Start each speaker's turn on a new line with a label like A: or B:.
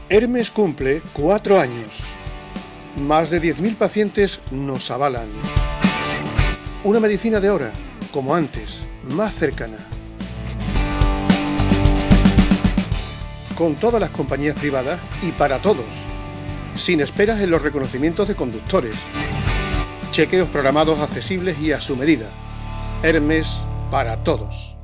A: Hermes cumple 4 años. Más de 10.000 pacientes nos avalan. Una medicina de hora, como antes, más cercana. Con todas las compañías privadas y para todos. Sin esperas en los reconocimientos de conductores. Chequeos programados accesibles y a su medida. Hermes para todos.